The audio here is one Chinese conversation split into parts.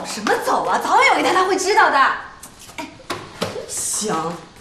走什么走啊？早晚有一天他会知道的。哎，行。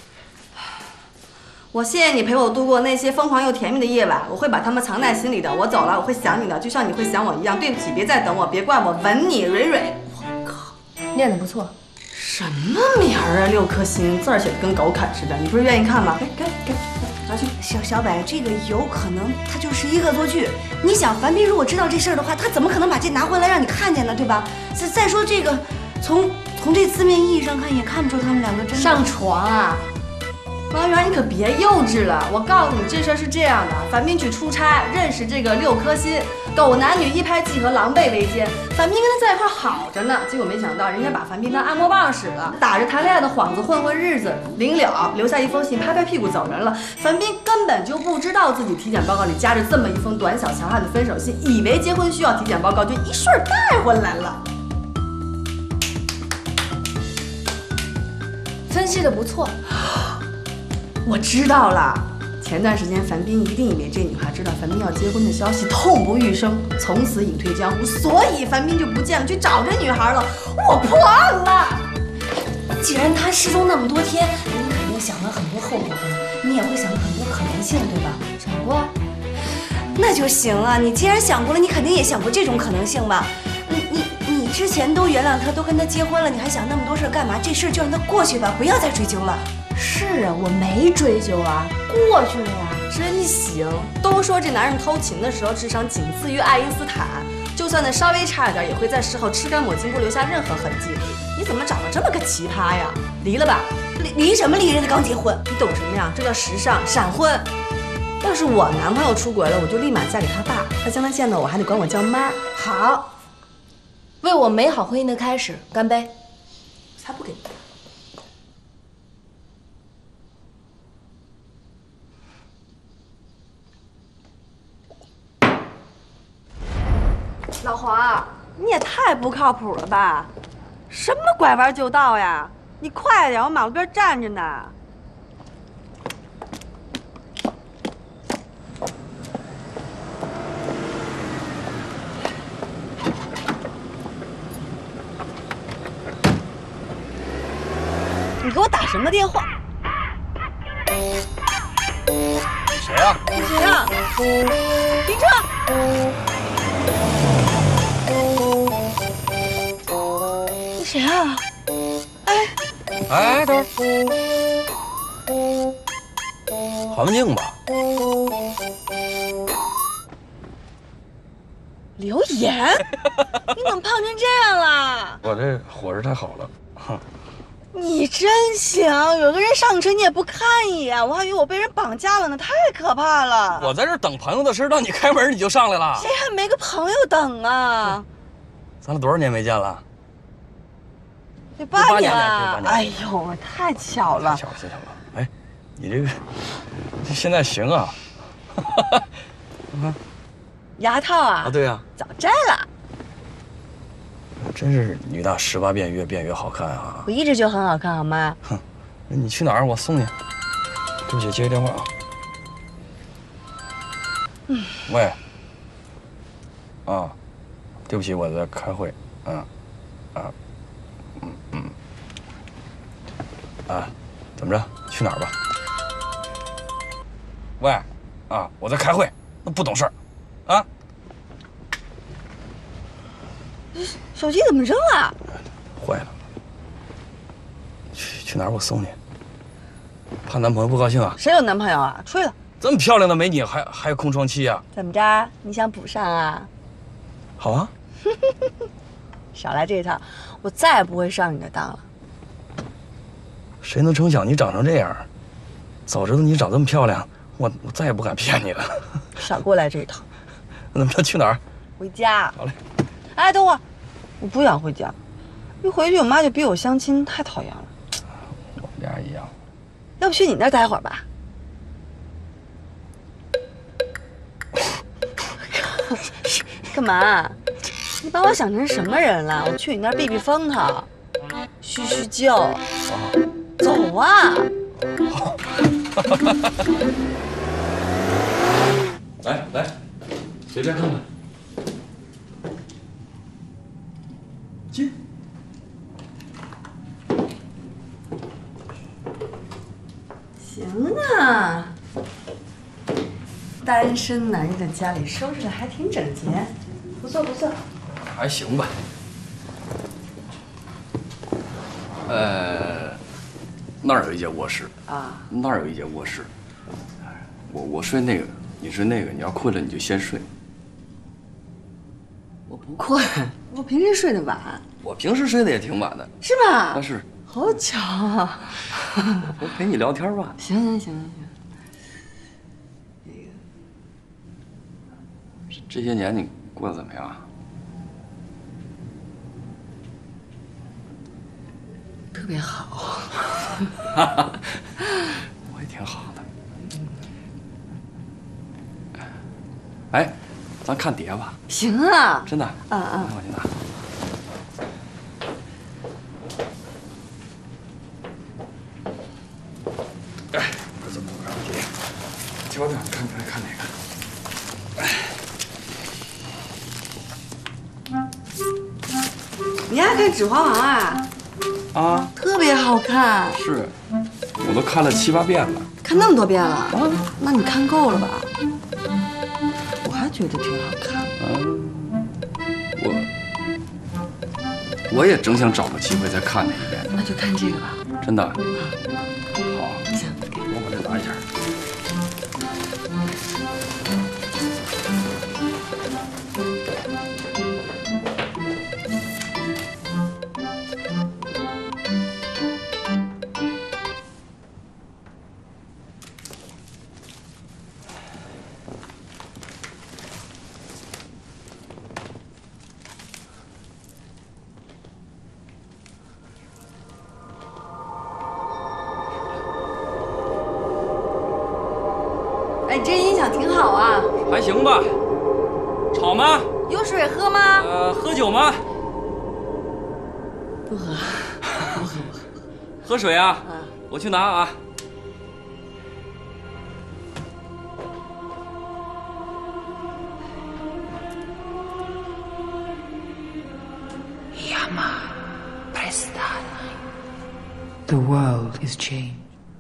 我谢谢你陪我度过那些疯狂又甜蜜的夜晚，我会把它们藏在心里的。我走了，我会想你的，就像你会想我一样。对不起，别再等我，别怪我。吻你，蕊蕊。我靠， 念得不错。 什么名儿啊？6颗星，字儿写的跟狗啃似的。你不是愿意看吗？给，拿去。 小柏，这个有可能它就是一恶作剧。你想，樊斌如果知道这事儿的话，他怎么可能把这拿回来让你看见呢？对吧？再说这个，从这字面意义上看，也看不出他们两个真的上床啊。 王源，你可别幼稚了！我告诉你，这事儿是这样的：樊斌去出差，认识这个6颗星，狗男女一拍即合，狼狈为奸。樊斌跟他在一块好着呢，结果没想到人家把樊斌当按摩棒使了，打着谈恋爱的幌子混日子，临了留下一封信，拍拍屁股走人了。樊斌根本就不知道自己体检报告里夹着这么一封短小强悍的分手信，以为结婚需要体检报告，就一顺带回来了。 分析的不错。 我知道了，前段时间樊斌一定以为这女孩知道樊斌要结婚的消息，痛不欲生，从此隐退江湖，所以樊斌就不见了，去找这女孩了。我破案了。 既然他失踪那么多天，你肯定想了很多后果吧？你也会想很多可能性，对吧？ 想过。 那就行啊，你既然想过了，你肯定也想过这种可能性吧？你之前都原谅他，都跟他结婚了，你还想那么多事干嘛？这事就让他过去吧，不要再追究了。 是啊，我没追究啊，过去了呀。 真行！都说这男人偷情的时候智商仅次于爱因斯坦，就算那稍微差一点，也会在事后吃干抹净，不留下任何痕迹。你怎么找了这么个奇葩呀？离了吧！ 离什么离？人家刚结婚， 你懂什么呀？这叫时尚闪婚。要是我男朋友出轨了，我就立马嫁给他爸，他将来见到我还得管我叫妈。 好，为我美好婚姻的开始，干杯！ 才不给你。老黄，你也太不靠谱了吧！什么拐弯就到呀？你快点，我马路边站着呢。你给我打什么电话？ 谁呀？ 谁呀？停车！你谁啊？ 哎，等会儿，环境吧。 刘岩，你怎么胖成这样了？ 我这伙食太好了，哼。 你真行，有个人上车你也不看一眼，我还以为我被人绑架了呢，太可怕了。 我在这等朋友的事，让你开门你就上来了。 谁还没个朋友等啊？ 咱俩多少年没见了？ 得8年了。 哎呦，太巧了。 太巧了。哎，你这现在行啊？ 牙套啊？ 对呀。 早摘了。 真是女大18变，越变越好看啊！ 我一直就很好看，好吗？ 哼，那你去哪儿？我送你。对不起，接个电话啊。喂。啊，对不起，我在开会。怎么着？去哪儿吧？喂，我在开会，那不懂事儿，啊？ 手机怎么扔了？ 坏了。去哪儿？我送你。怕男朋友不高兴啊？ 谁有男朋友啊？出去了。 这么漂亮的美女，还有空窗期啊？ 怎么着？你想补上啊？ 好啊。 少来这一套，我再也不会上你的当了。 谁能成想你长成这样？早知道你长这么漂亮，我再也不敢骗你了。 少给我来这一套。 那么去哪儿？ 回家。 好嘞。 哎，等会儿，我不想回家，一回去我妈就逼我相亲，太讨厌了。 我们俩一样。 要不去你那儿待会儿吧？干嘛？你把我想成什么人了？我去你那儿避避风头，叙叙旧。走啊！ 来，随便看看。进。 单身男人的家里收拾的还挺整洁，不错不错。 还行吧。那儿有一间卧室啊， 那儿有一间卧室。我睡那个，你睡那个。你要困了你就先睡。 我不困，我平时睡得晚。 我平时睡得也挺晚的， 是吧？ 那是。 好巧啊！ 我陪你聊天吧。 行。 这些年你过得怎么样？ 特别好。 我也挺好的。哎，咱看碟吧。 行啊。 真的。 啊。 我去拿。哎，这么多张碟，挑挑，看哪个？ 你爱看《指环王》啊？ 啊， 特别好看。 是，我都看了7、8遍了。 看那么多遍了啊？那你看够了吧？我还觉得挺好看。 我也正想找个机会再看它一遍。 那就看这个吧。 真的。 啊。 好。 行， 我把这拿一下。 哎，这音响挺好啊。 还行吧。吵吗？ 有水喝吗？ 喝酒吗？ 不喝。 喝水啊？我去拿啊。 The world is changed.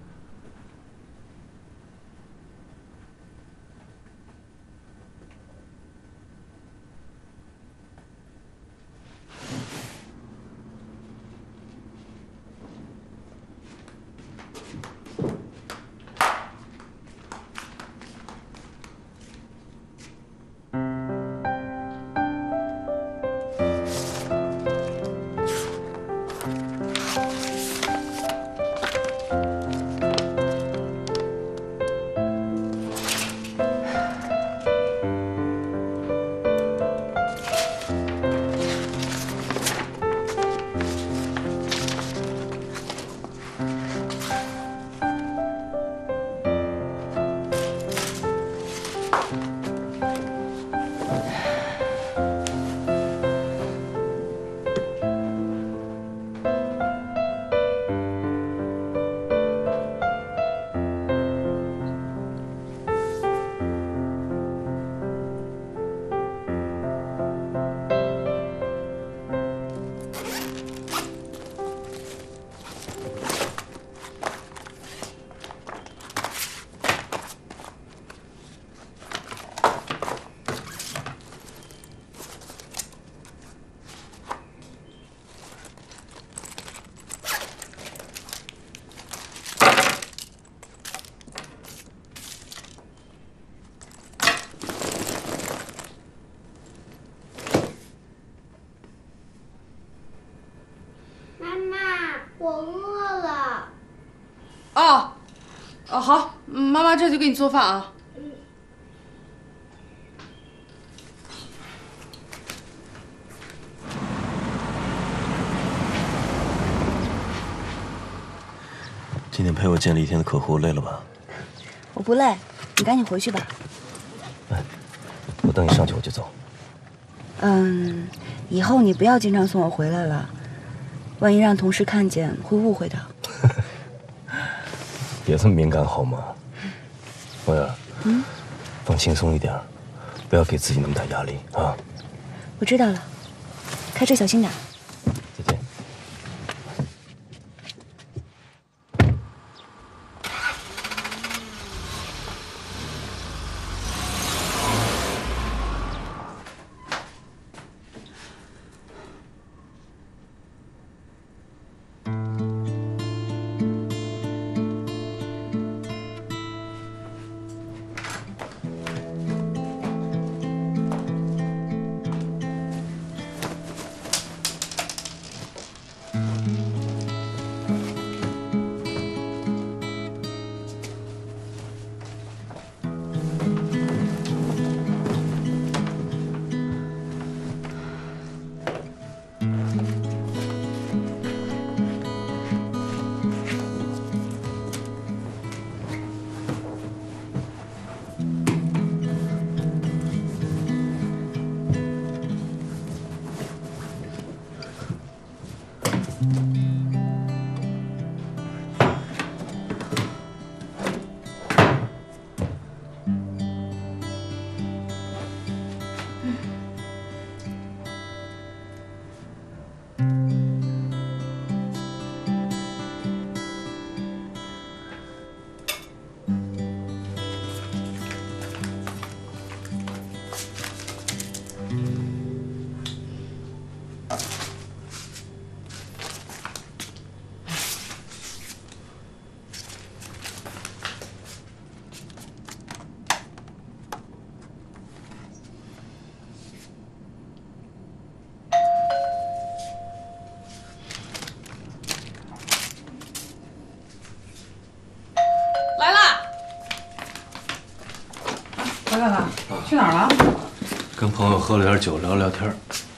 好，妈妈这就给你做饭啊。 今天陪我见了一天的客户，累了吧？ 我不累，你赶紧回去吧。 我等你上去我就走。 以后你不要经常送我回来了，万一让同事看见会误会的。 别这么敏感好吗？薇儿，放轻松一点，不要给自己那么大压力啊。 我知道了，开车小心点。 再见。 回来了，去哪儿了？ 跟朋友喝了点酒，聊聊天。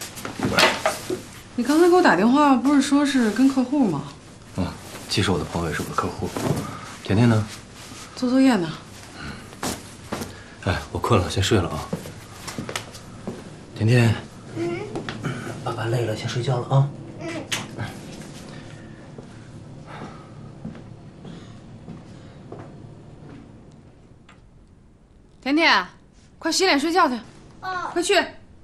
你刚才给我打电话，不是说是跟客户吗？ 嗯，既是我的朋友，也是我的客户。甜甜呢？ 做作业呢。 哎，我困了，先睡了啊。甜甜，爸爸累了，先睡觉了啊。 甜甜，快洗脸睡觉去。快去。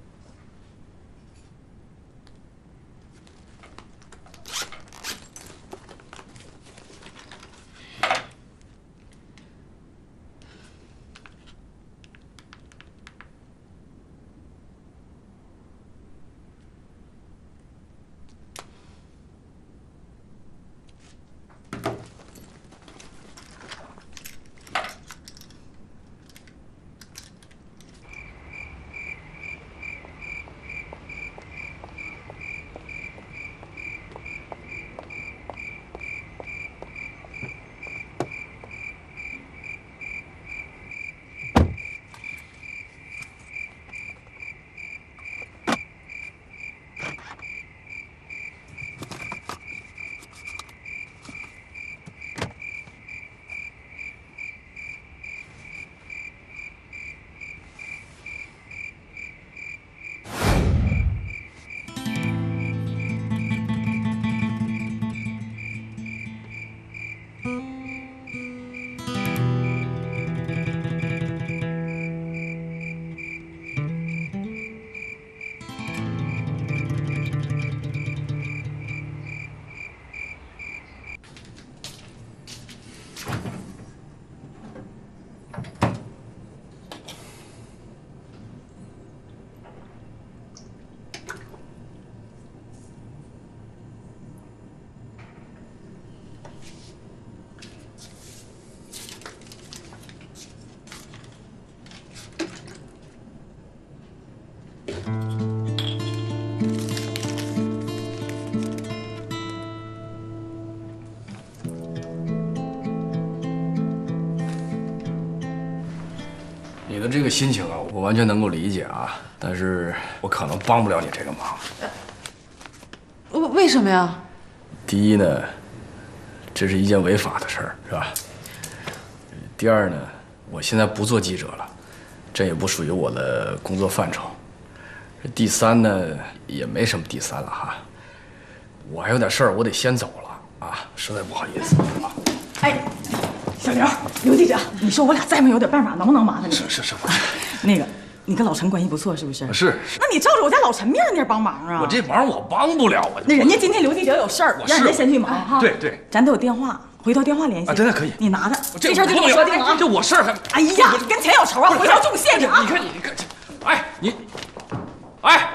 你的这个心情啊，我完全能够理解啊，但是我可能帮不了你这个忙。 为什么呀？ 第一呢，这是一件违法的事儿，是吧？第二呢，我现在不做记者了，这也不属于我的工作范畴。第三呢，也没什么第三了哈，我还有点事儿，我得先走了啊，实在不好意思啊。 哎，小刘，刘记者，你说我俩再没有点办法，能不能麻烦你？ 是， 那个，你跟老陈关系不错是不是？ 是。 那你照着我家老陈面那帮忙啊！ 我这忙我帮不了啊。 那人家今天刘记者有事儿，让人家先去忙哈。 对， 咱都有电话，回头电话联系。 啊，真的可以。 你拿着， 这事儿就跟你说定了啊。 这我事儿还…… 哎呀，跟钱有仇啊！回头重谢你啊！ 你看，哎，哎。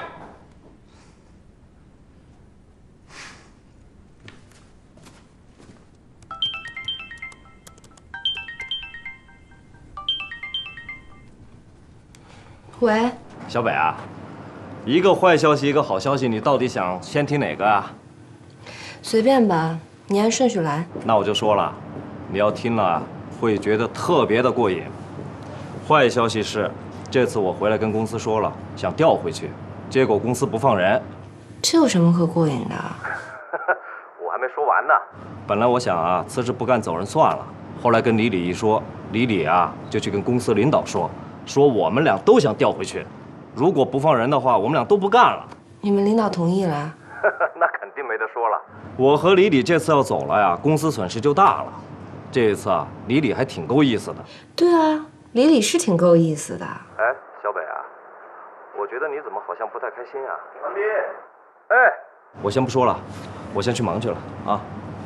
喂， 小北啊，一个坏消息，一个好消息，你到底想先听哪个啊？ 随便吧，你按顺序来。 那我就说了，你要听了会觉得特别的过瘾。坏消息是，这次我回来跟公司说了，想调回去，结果公司不放人。 这有什么可过瘾的？ 我还没说完呢。本来我想啊，辞职不干走人算了，后来跟李李一说，李李啊就去跟公司领导说我们俩都想调回去，如果不放人的话，我们俩都不干了。 你们领导同意了？ 那肯定没得说了。我和李李这次要走了呀，公司损失就大了。这一次啊，李李还挺够意思的。 对啊，李李是挺够意思的。 哎，小北啊，我觉得你怎么好像不太开心啊？樊斌，哎，我先不说了，我先去忙去了啊。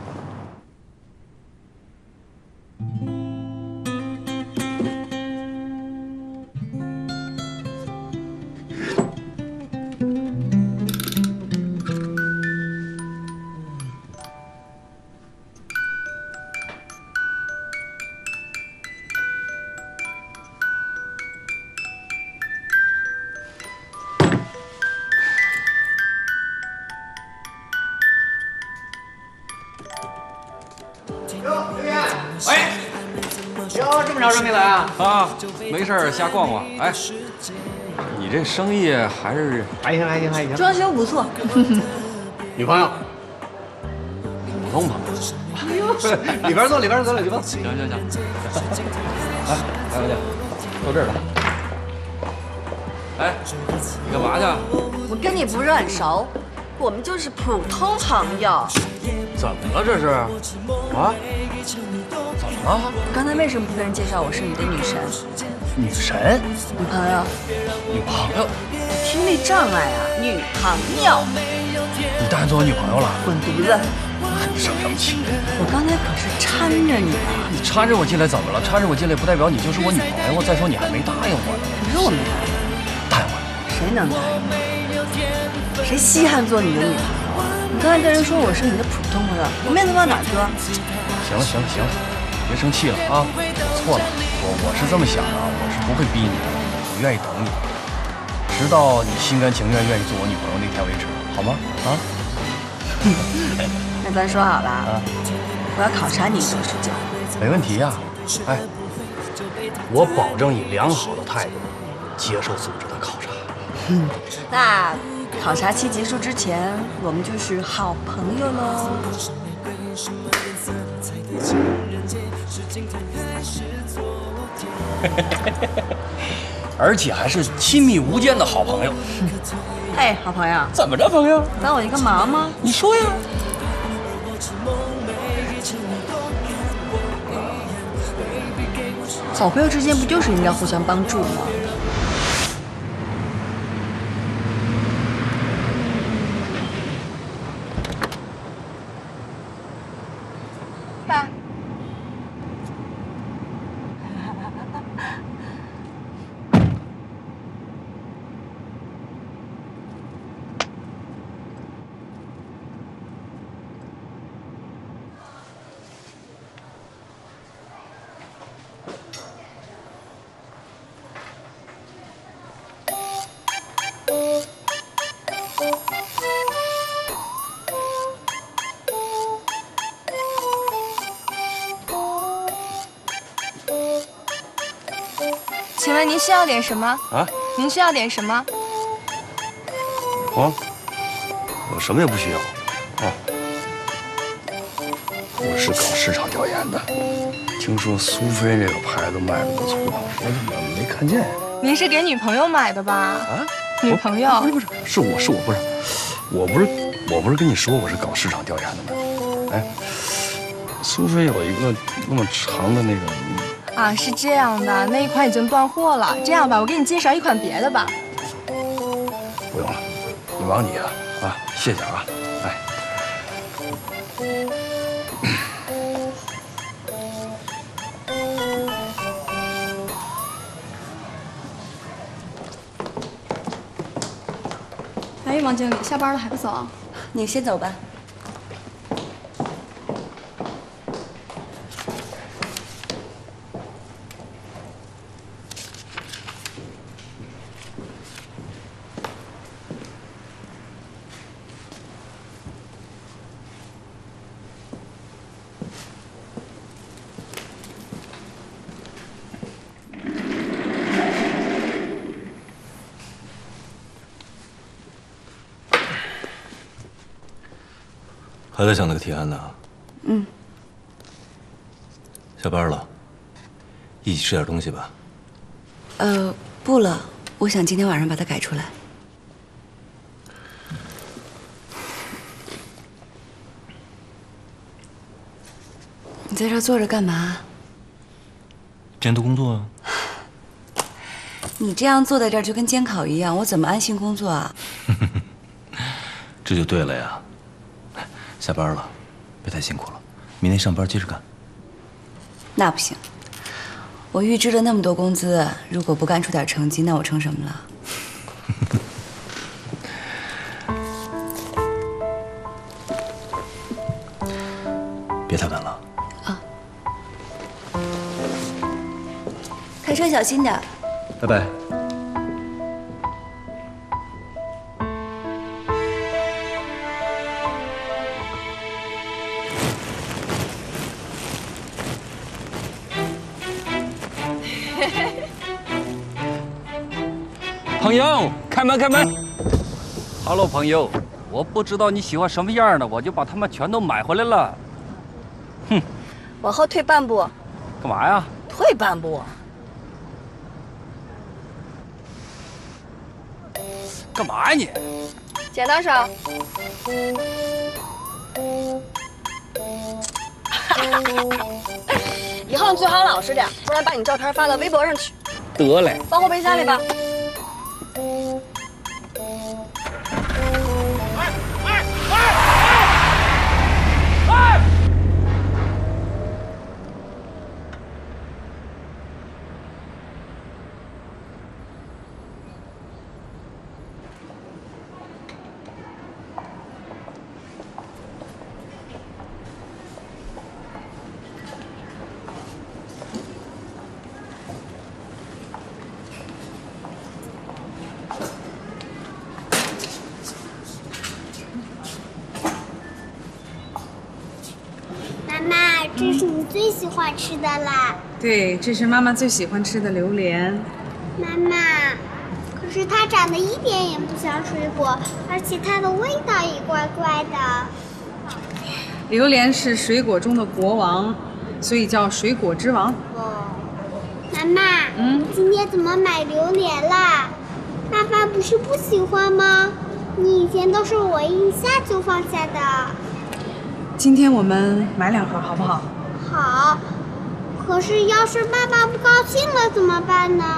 这么着人没来啊？ 啊，没事儿瞎逛逛。哎，你这生意还是还行。 装修不错。 女朋友？ 普通朋友。 里边坐。行。 来，来，坐这儿来。哎，你干嘛去？ 我跟你不是很熟，我们就是普通朋友。 怎么了这是？啊？怎么了？ 刚才为什么不跟人介绍我是你的女神？ 女神？ 女朋友？ 女朋友？ 听力障碍啊！女朋友？ 你当然做我女朋友了？ 滚犊子！ 你生什么气？ 我刚才可是搀着你了。 你搀着我进来怎么了？搀着我进来不代表你就是我女朋友。再说你还没答应我呢。 可是我没答应。 答应我？ 谁能答应？谁稀罕做你的女朋友？你刚才跟人说我是你的普通朋友，我面子往哪搁？ 行了，别生气了啊！我错了，我是这么想的啊，我是不会逼你的，我愿意等你，直到你心甘情愿愿意做我女朋友那天为止，好吗？啊？ 那咱说好了啊，我要考察你一段时间。 没问题呀。哎，我保证以良好的态度接受组织的考察。 那考察期结束之前，我们就是好朋友喽。 而且还是亲密无间的好朋友。 哎，好朋友， 怎么着，朋友？ 帮我一个忙吗？ 你说呀。 好朋友之间不就是应该互相帮助吗？ 爸。请问您需要点什么啊？ 您需要点什么？ 我什么也不需要。啊，我是搞市场调研的，听说苏菲这个牌子卖的不错，我怎么没看见呀？ 您是给女朋友买的吧？ 啊， 女朋友？ 不是，是我不是跟你说我是搞市场调研的吗？哎，苏菲有一个那么长的那个。 啊，是这样的，那一款已经断货了。这样吧，我给你介绍一款别的吧。 不用了，你忙你的啊，谢谢啊，哎。 哎，王经理，下班了还不走？ 你先走吧。 还在想那个提案呢？ 嗯。 下班了，一起吃点东西吧。 不了，我想今天晚上把它改出来。 在这儿坐着干嘛？ 监督工作啊。 你这样坐在这儿就跟监考一样，我怎么安心工作啊？ 这就对了呀。下班了，别太辛苦了，明天上班接着干。 那不行，我预支了那么多工资，如果不干出点成绩，那我成什么了？ 别太晚了。 啊。开车小心点。 拜拜。 朋友，开门，开门。Hello， 朋友，我不知道你喜欢什么样的，我就把它们全都买回来了。哼， 往后退半步。 干嘛呀？ 退半步。 干嘛呀你？ 剪刀手。以后你最好老实点，不然把你照片发到微博上去。 得嘞。 放后备箱里吧。 这是你最喜欢吃的啦。 对，这是妈妈最喜欢吃的榴莲。 妈妈，可是它长得一点也不像水果，而且它的味道也怪怪的。 榴莲是水果中的国王，所以叫水果之王。 哦，妈妈，你今天怎么买榴莲啦？爸爸不是不喜欢吗？你以前都是我一下就放下的。 今天我们买2盒好不好？ 好，可是要是爸爸不高兴了怎么办呢？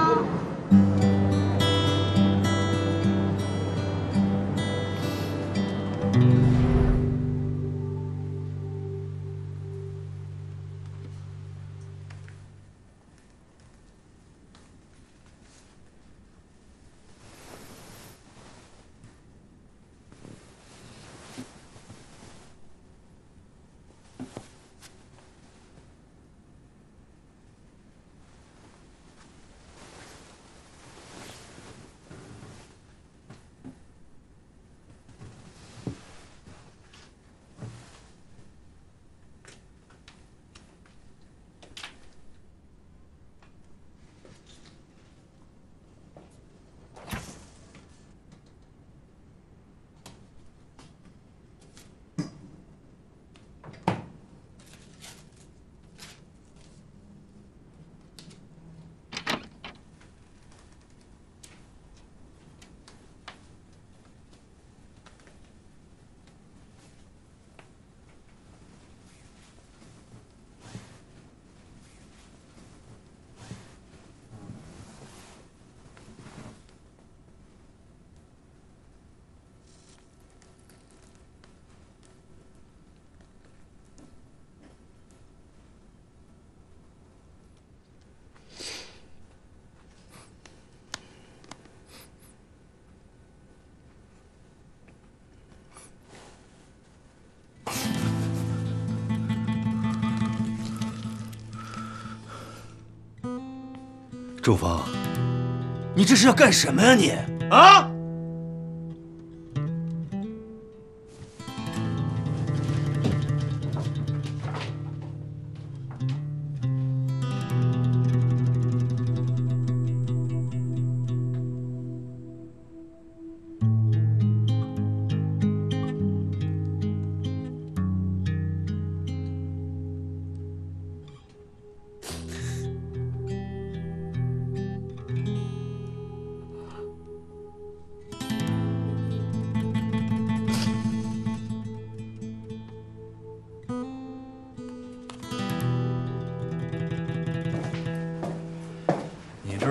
周芳，你这是要干什么呀你？啊！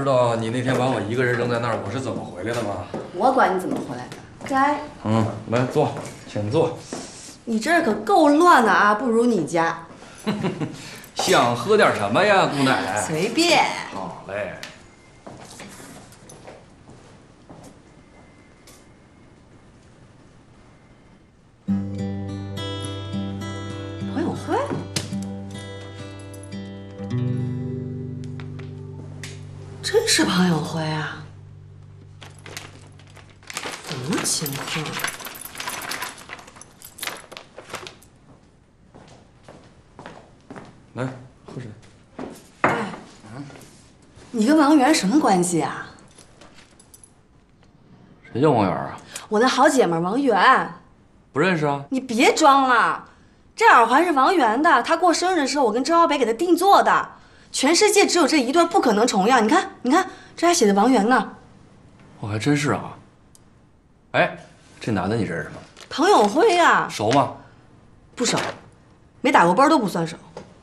知道你那天把我一个人扔在那儿，我是怎么回来的吗？ 我管你怎么回来的，该。 来坐，请坐。 你这儿可够乱的啊，不如你家。 想喝点什么呀，姑奶奶？ 随便。 好嘞。 朋友会？真是朋友会啊？什么情况？ 来，喝水。 你跟王源什么关系啊？ 谁叫王源啊？ 我那好姐们王源。 不认识啊？ 你别装了，这耳环是王源的，他过生日的时候我跟周小北给他定做的，全世界只有这一对，不可能重样。你看，你看，这还写的王源呢。 我还真是啊。哎，这男的你认识吗？ 彭永辉呀。 熟吗？ 不熟，没打过班都不算熟。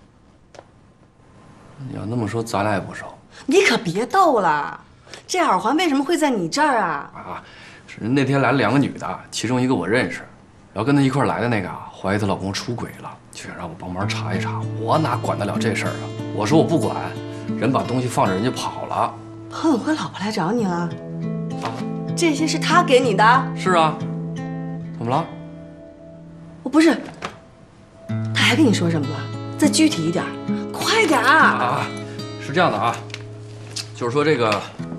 你要那么说，咱俩也不熟。 你可别逗了，这耳环为什么会在你这儿啊？ 啊，是那天来了2个女的，其中一个我认识，然后跟她一块来的那个啊，怀疑她老公出轨了，就想让我帮忙查一查。我哪管得了这事儿啊？我说我不管，人把东西放着，人就跑了。 彭永辉老婆来找你了？啊，这些是他给你的？ 是啊。怎么了？ 我不是，他还跟你说什么了？再具体一点，快点啊！ 是这样的啊，就是说这个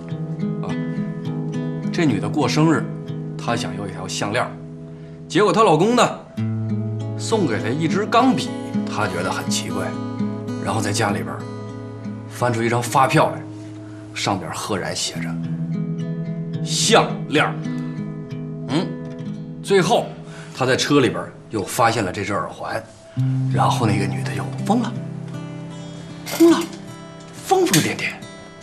这女的过生日，她想要一条项链，结果她老公呢送给她一支钢笔，她觉得很奇怪，然后在家里边翻出一张发票来，上边赫然写着项链。最后她在车里边又发现了这只耳环，然后那个女的就疯了，疯了。疯疯癫癫，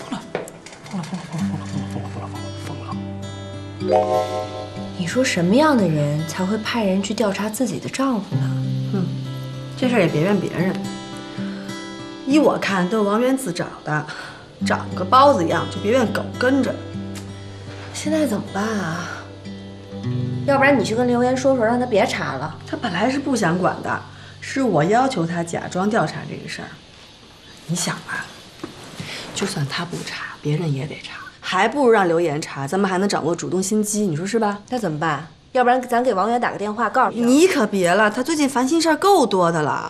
疯了！ 你说什么样的人才会派人去调查自己的丈夫呢？ 这事儿也别怨别人。依我看，都是王源自找的，长个包子样，就别怨狗跟着。 现在怎么办啊？要不然你去跟刘岩说说，让他别查了。 他本来是不想管的，是我要求他假装调查这个事儿。你想吧。就算他不查，别人也得查，还不如让刘岩查，咱们还能掌握主动心机，你说是吧？ 那怎么办？要不然咱给王源打个电话，告诉他。 你可别了，他最近烦心事儿够多的了。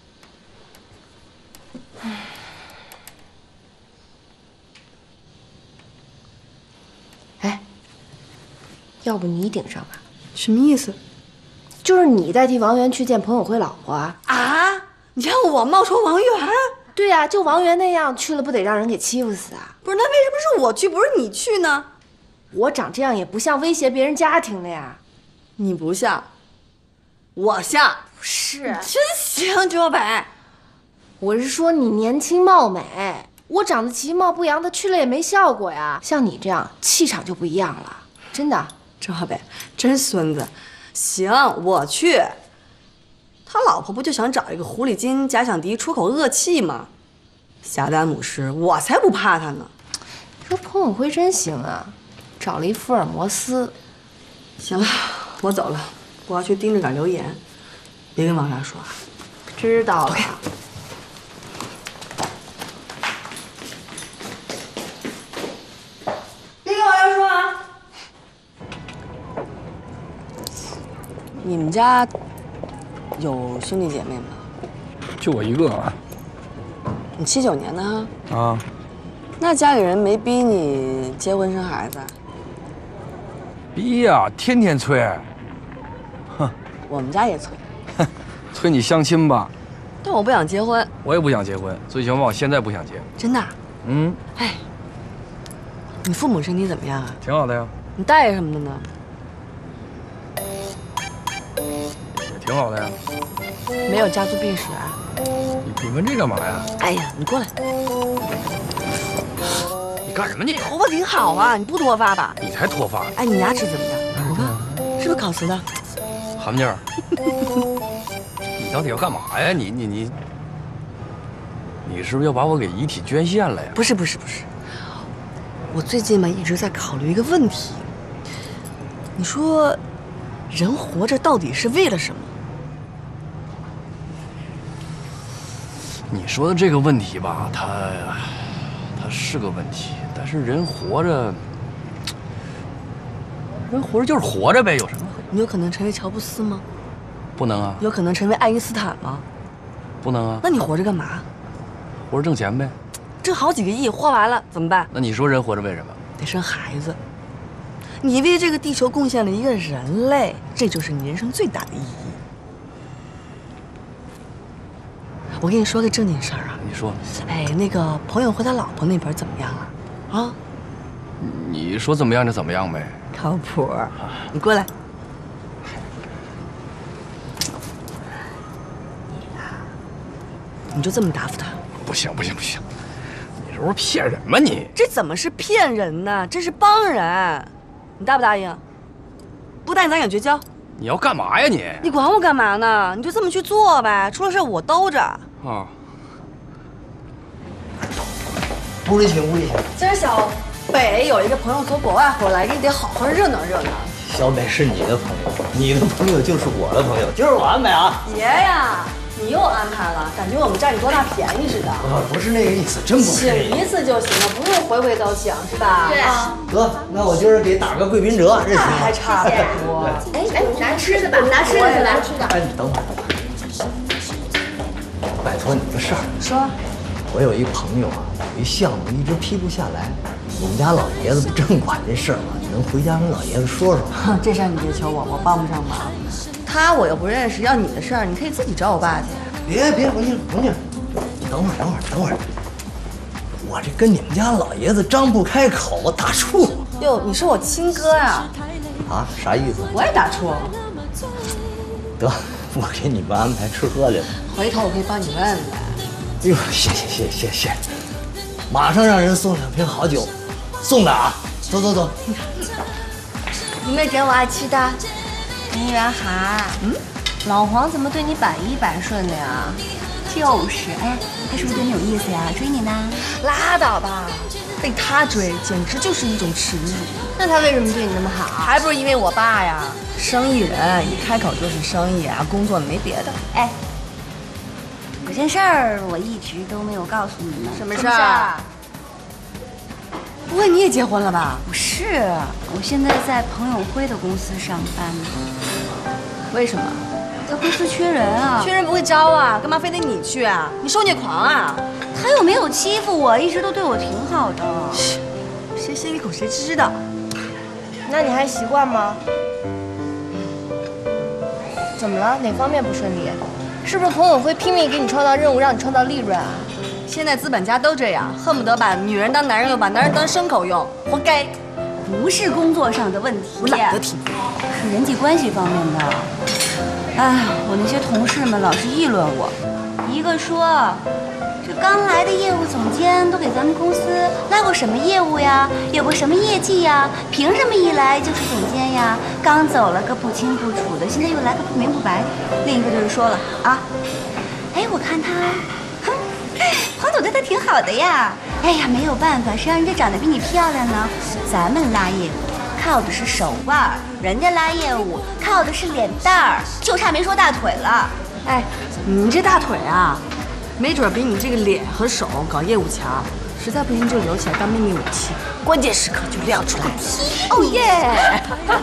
哎，要不你顶上吧？ 什么意思？ 就是你代替王源去见彭永辉老婆啊？ 啊？你让我冒充王源？ 对呀，就王源那样去了，不得让人给欺负死啊？ 不是，那为什么是我去，不是你去呢？ 我长这样也不像威胁别人家庭的呀。 你不像，我像。 不是， 真行，周小北。 我是说你年轻貌美，我长得其貌不扬的，去了也没效果呀。像你这样，气场就不一样了，真的。 周小北，真孙子。行，我去。他老婆不就想找一个狐狸精假想敌出口恶气吗？侠丹姆斯，我才不怕他呢。 说彭永辉真行啊，找了一福尔摩斯。 行了，我走了，我要去盯着点留言，别跟王源说啊。 知道了。 别跟王源说啊。你们家有兄弟姐妹吗？ 就我一个啊。 你79年的哈？ 啊。 那家里人没逼你结婚生孩子？ 逼呀，天天催。哼。 我们家也催。 哼，催你相亲吧。 但我不想结婚。 我也不想结婚，最起码我现在不想结。 真的？ 嗯。 哎，你父母身体怎么样啊？ 挺好的呀。 你大爷什么的呢？ 也挺好的呀。 没有家族病史啊？ 你问这干嘛呀？ 哎呀，你过来。 你干什么你？ 头发挺好啊，你不脱发吧？ 你才脱发。 哎，你牙齿怎么样？我看是不是烤瓷的？ 韩静儿，你到底要干嘛呀？你是不是要把我给遗体捐献了呀？ 不是， 我最近嘛一直在考虑一个问题，你说，人活着到底是为了什么？ 你说的这个问题吧，它是个问题，但是人活着就是活着呗，有什么？ 你有可能成为乔布斯吗？ 不能啊。 有可能成为爱因斯坦吗？ 不能啊。 那你活着干嘛？ 活着挣钱呗。 挣好几个亿，花完了怎么办？ 那你说人活着为什么？ 得生孩子。你为这个地球贡献了一个人类，这就是你人生最大的意义。我跟你说个正经事儿啊。 你说。 哎，那个朋友和他老婆那边怎么样啊？啊？ 你说怎么样就怎么样呗。 靠谱。你过来。你就这么答复他？ 不行不行不行，你这不是骗人吗你？ 这怎么是骗人呢？这是帮人。你答不答应？不答应咱俩绝交。 你要干嘛呀你？ 你管我干嘛呢？你就这么去做呗，出了事我兜着。 啊。 屋里请，屋里请。 今儿小北有一个朋友从国外回来，你得好好热闹热闹。 小北是你的朋友，你的朋友就是我的朋友，今儿我安排啊。 爷呀，你又安排了，感觉我们占你多大便宜似的。 不是那个意思，真不是。 请一次就行了，不用回回都请，是吧？ 对。 得，那我今儿给打个贵宾折，这行吗？ 还差不多。 哎，拿吃的吧，我们拿吃的去，拿吃的。 哎，你等会儿。拜托你个事儿。 说。 我有一朋友啊，有一项目一直批不下来，我们家老爷子不正管这事儿吗？你能回家跟老爷子说说？ 这事儿你别求我，我帮不上忙。他我又不认识，要你的事儿，你可以自己找我爸去。 别，文静，你等会儿，我这跟你们家老爷子张不开口，打怵。 哟，你是我亲哥呀？ 啊，啥意思？ 我也打怵。 得，我给你们安排吃喝去了。 回头我可以帮你问问。 哟，谢，马上让人送2瓶好酒，送的啊！走。 有没有点我爱吃的？林元涵，老黄怎么对你百依百顺的呀？ 就是，哎，他是不是对你有意思呀？追你呢？ 拉倒吧， 被他追简直就是一种耻辱。 那他为什么对你那么好？ 还不是因为我爸呀，生意人一开口就是生意啊，工作没别的。 哎。有件事儿我一直都没有告诉你们。 什么事儿？不会你也结婚了吧？ 不是，我现在在彭永辉的公司上班呢。 为什么？ 他公司缺人啊。 缺人不会招啊，干嘛非得你去啊？你受虐狂啊？ 他又没有欺负我，一直都对我挺好的。 谁心里口谁知道？ 那你还习惯吗？怎么了？哪方面不顺利？是不是彭永辉拼命给你创造任务，让你创造利润啊？ 现在资本家都这样，恨不得把女人当男人用，把男人当牲口用，活该。 不是工作上的问题， 我懒得听， 是人际关系方面的。哎，我那些同事们老是议论我，一个说，这刚来的业务总监都给咱们公司拉过什么业务呀？有过什么业绩呀？凭什么一来就是总监呀？刚走了个不清不楚的，现在又来个不明不白。另一个就是说了啊，哎，我看他，黄总对他挺好的呀。哎呀，没有办法，谁让人家长得比你漂亮呢？咱们拉业务靠的是手腕，人家拉业务靠的是脸蛋儿，就差没说大腿了。 哎，你这大腿啊，没准比你这个脸和手搞业务强。实在不行就留起来当秘密武器，关键时刻就亮出来。 哦耶！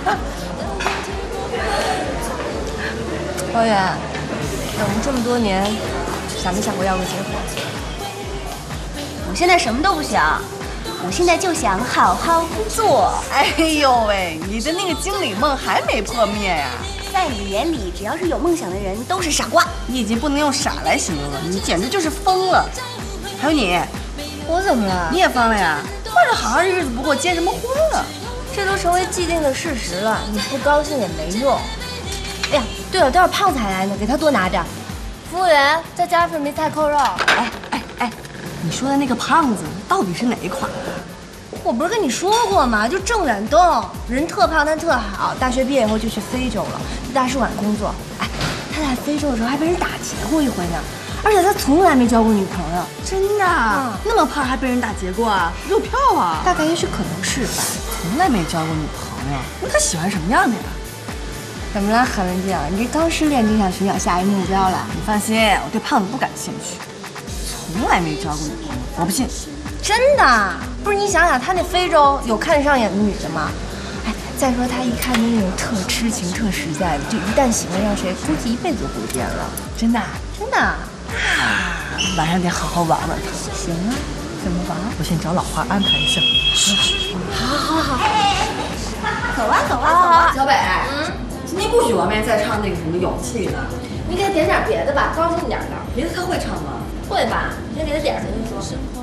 高远，等了这么多年，想没想过要个结婚？ 我现在什么都不想，我现在就想好好工作。 哎呦喂，你的那个经理梦还没破灭呀？ 在你眼里，只要是有梦想的人都是傻瓜。 你已经不能用傻来形容了，你简直就是疯了。还有你， 我怎么了？ 你也疯了呀？换着好好日子不过，结什么婚啊？ 这都成为既定的事实了，你不高兴也没用。哎呀，对了，待会儿胖子还来呢，给他多拿点。服务员，再加份梅菜扣肉。 哎，你说的那个胖子到底是哪一款？ 我不是跟你说过吗？就郑远东，人特胖但特好，大学毕业以后就去非洲了，在大使馆工作。哎，他在非洲的时候还被人打劫过一回呢。 而且他从来没交过女朋友。 真的？那么胖还被人打劫过啊？ 肉票啊！ 大概也许可能是吧。 从来没交过女朋友，那他喜欢什么样的呀？ 怎么了，韩文静？你这刚失恋就想寻找下一目标了？ 你放心，我对胖子不感兴趣，从来没交过女朋友，我不信。 真的？不是你想想，他那非洲有看上眼的女的吗？哎，再说他一看就那种特痴情、特实在的，就一旦喜欢上谁，估计一辈子都不会变了。 真的？ 真的。 晚上得好好玩玩他。 行啊，怎么玩？ 我先找老花安排一下。 好。 走啊！ 小北，今天不许王面再唱那个什么《勇气》呢。 你给他点点别的吧，高兴点的。 别的他会唱吗？ 会吧，先给他点上再说。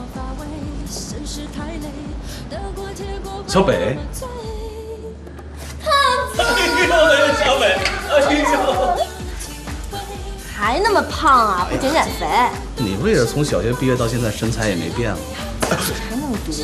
小北， 小北，还那么胖啊，不减减肥？ 你不也是从小学毕业到现在身材也没变吗？ 还那么毒。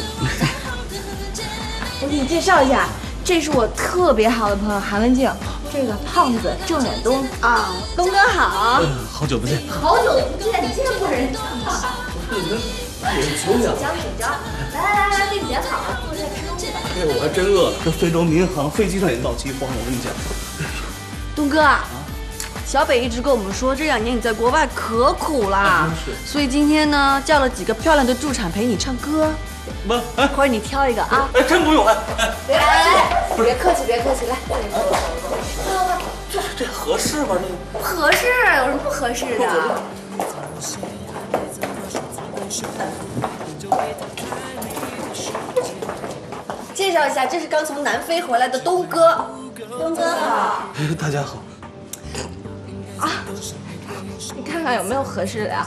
我给你介绍一下，这是我特别好的朋友韩文静，这个胖子郑远东啊，东哥好。 好久不见。 好久不见，你见过人家吗？ 久仰。 请教。来，给你点好了，坐下吃东西吧。 哎，我还真饿了。这非洲民航飞机上也闹饥荒了，我跟你讲。 东哥，小北一直跟我们说，这2年你在国外可苦啦，所以今天呢，叫了几个漂亮的助产陪你唱歌。 不， 或者你挑一个啊？ 哎，真不用哎。 来，别客气，来。 这合适吗？这不合适，有什么不合适的？介绍一下，这是刚从南非回来的东哥。东哥好。 大家好。 啊，你看看有没有合适的呀？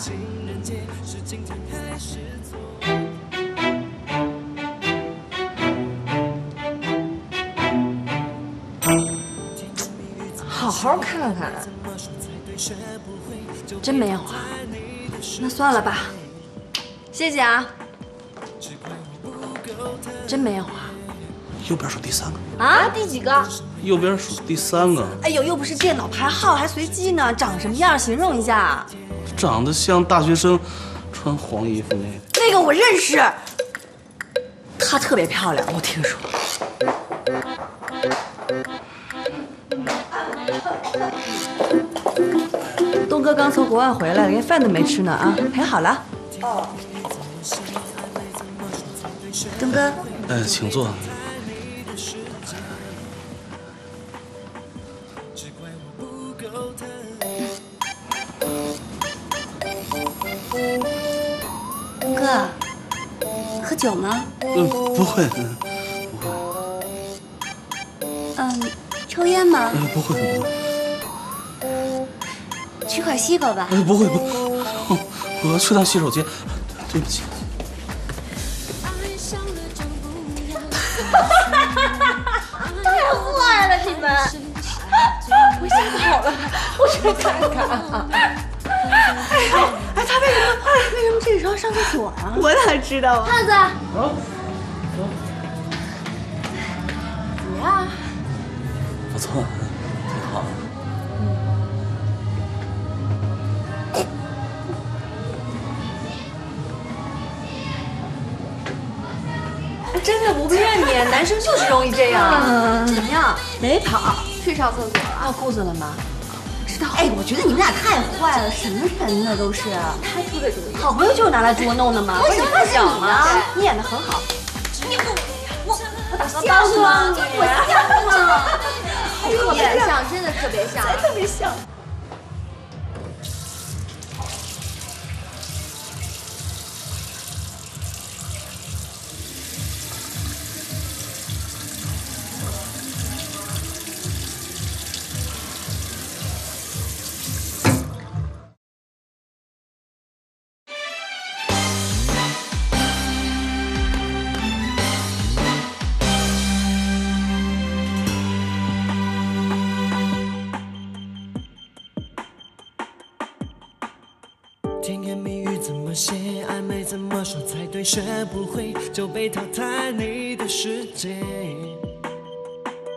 好好看看。 真没有啊？那算了吧，谢谢啊。真没有啊？ 右边数第3个。 啊？第几个？ 右边数第3个。 哎呦，又不是电脑排号，还随机呢，长什么样？形容一下。 长得像大学生，穿黄衣服那个。 那个我认识，她特别漂亮，我听说。东哥刚从国外回来，连饭都没吃呢啊，陪好了。哦。东哥。 请坐。 东哥，喝酒吗？ 不会。 抽烟吗？ 不会。 取块西瓜吧。 不会，我要去趟洗手间，对不起。 太坏了，你们！我吓跑了，我去看看。 他为什么这时候上厕所啊？我哪知道啊？ 汉子。怎么样？ 不错，挺好。 真的不骗你，男生就是容易这样。怎么样？ 没跑，去上厕所了。 尿裤子了吗？ 知道。 哎，我觉得你们俩太坏了，什么人呢都是。 他出的主意。 好朋友就是拿来捉弄的嘛。 我想的是你吗？你演的很好。 我打算包装你，我像吗？特别像，真的特别像， 特别像。 甜言蜜语怎么写，暧昧怎么说才对，学不会就被淘汰你的世界，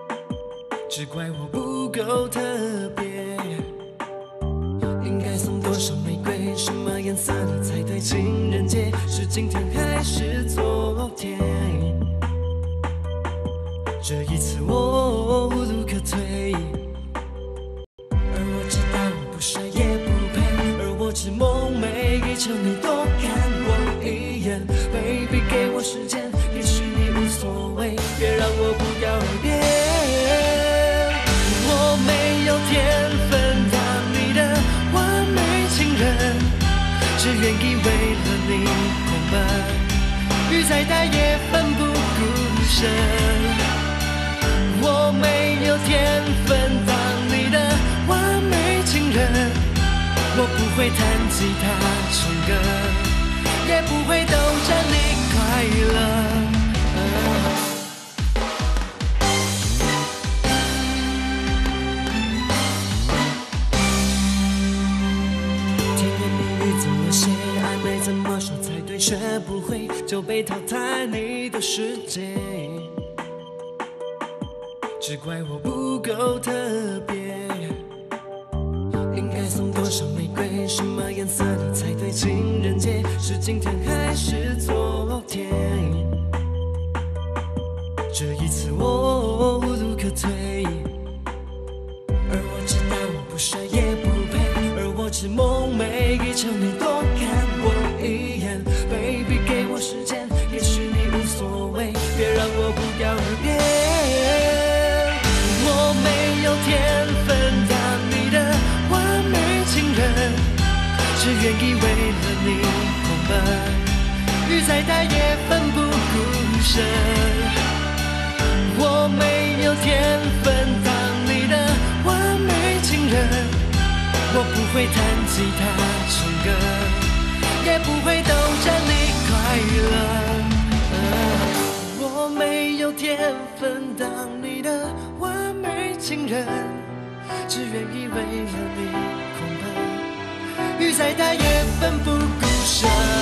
只怪我不够特别，应该送多少玫瑰，什么颜色的才对？情人节是今天还是昨天？这一次我无路可退，而我知道我不帅也不配，而我只梦寐以求你多看我一眼。Baby， 给我时间，也许你无所谓，别让我不药而变。我没有天分当你的完美情人，只愿意为了你狂奔，雨再大也奋不顾身。我没有天分当你的完美情人，我不会弹吉他唱歌，也不会逗着你快乐。甜言蜜语怎么写，暧昧怎么说才对，学不会就被淘汰你的世界。只怪我不够特别，应该送多少玫瑰，什么颜色的才对？情人节是今天还是昨天？这一次我无路可退，而我知道我不帅也不配，而我只梦寐以求你多看我一眼。Baby， 给我时间，也许你无所谓，别让我不药而变。我没有天分当你的完美情人，只愿意为了你狂奔，雨再大也奋不顾身。我没有天分当你的完美情人，我不会弹吉他唱歌，也不会逗着你快乐。我没有天分当你的完美情人，只愿意为了你狂奔，雨再大也奋不顾身。